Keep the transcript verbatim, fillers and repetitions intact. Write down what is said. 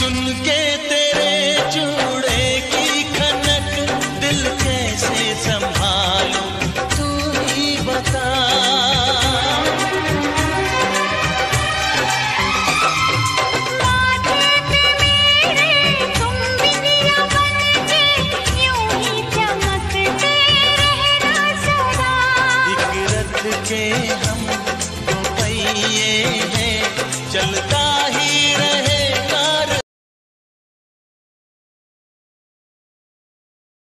सुन के तेरे चूड़े की खनक दिल कैसे संभालूं तू ही बता। के हम दो पहिए हैं चलता